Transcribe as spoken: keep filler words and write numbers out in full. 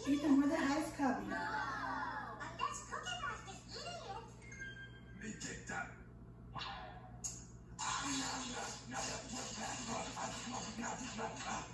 Ethan, where's the ice cubby? No! I guess Cookie Monster's eating it. Me get that. Ah,